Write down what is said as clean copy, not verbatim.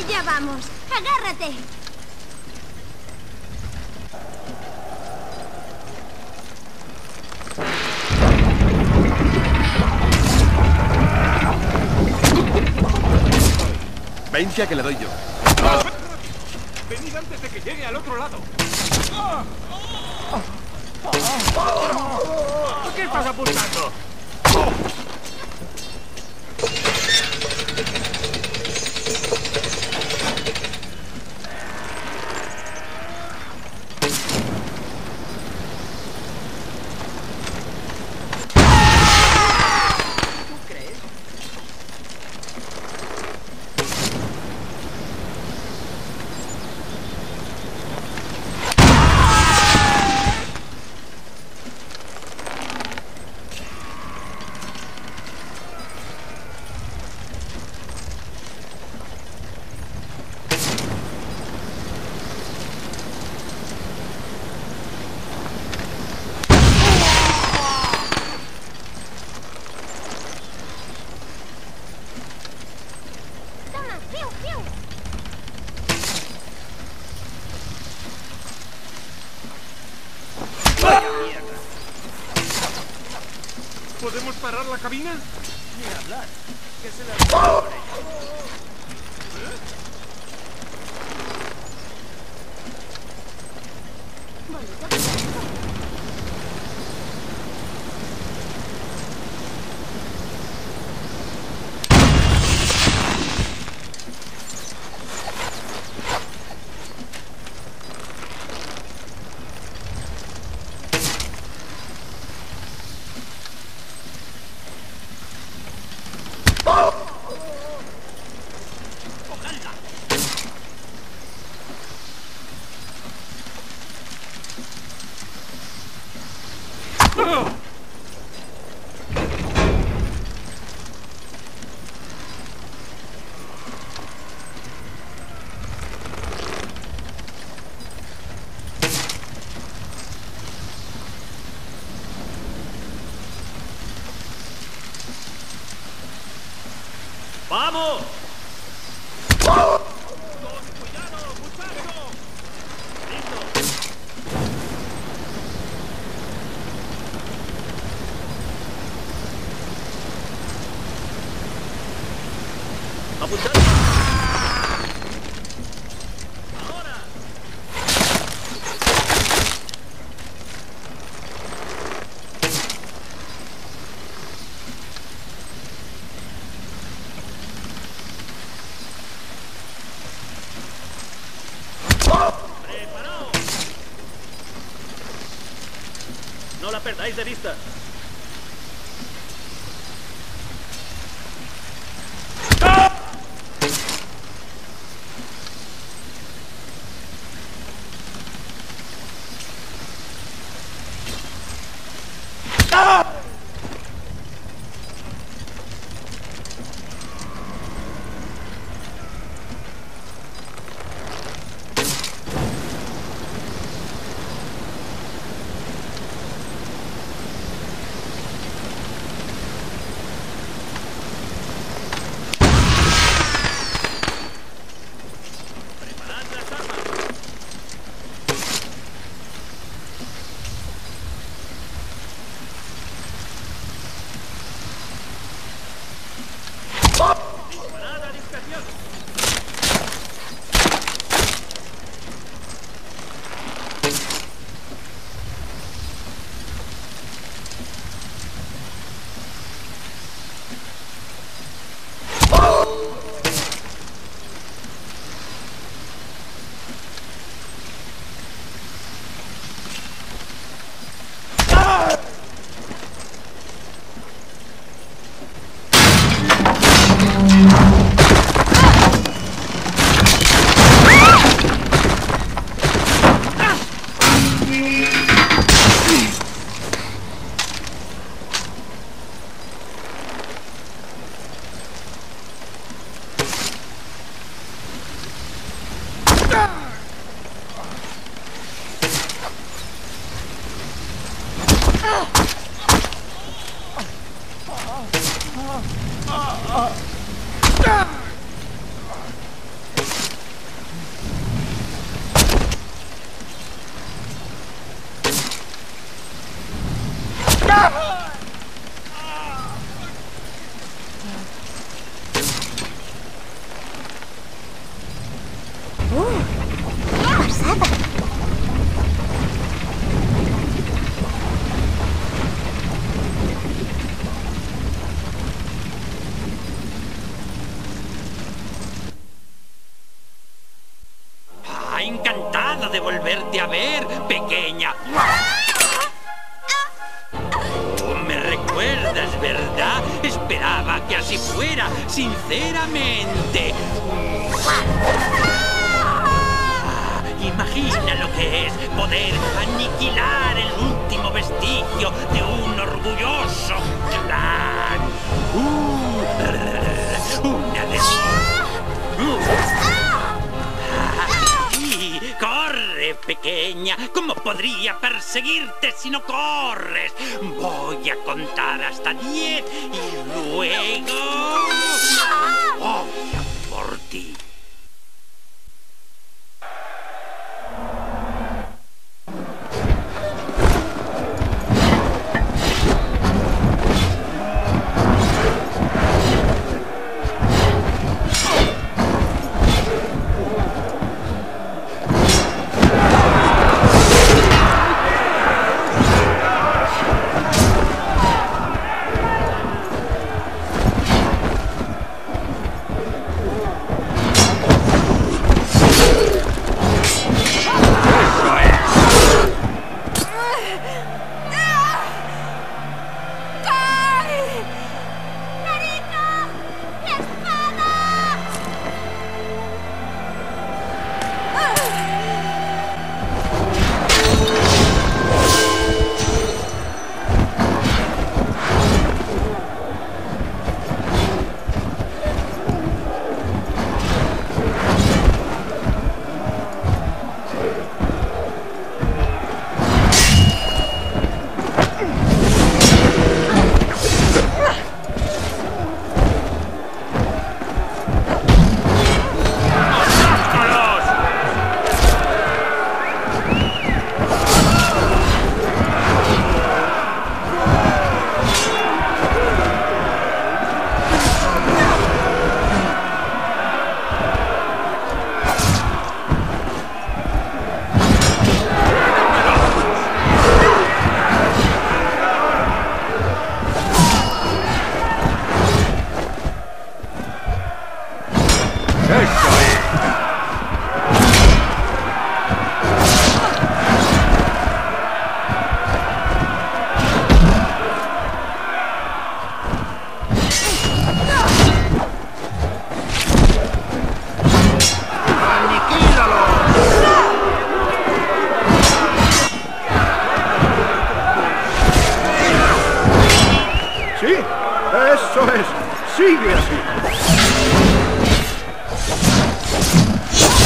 Allá vamos. Agárrate. Vencia que le doy yo. Venid antes de que llegue al otro lado. ¿A qué estás apuntando? ¿Podemos parar la cabina? Ni hablar. ¿Qué se le ha ¡Vamos! No la perdáis de vista. de volverte a ver, pequeña. Oh, me recuerdas, ¿verdad? Esperaba que así fuera, sinceramente. Imagina lo que es poder aniquilar el último vestigio de un orgulloso clan. Una de ¡corre, pequeña! ¿Cómo podría perseguirte si no corres? Voy a contar hasta 10 y luego... voy a por ti. ¡Eso es! ¡Sigue así!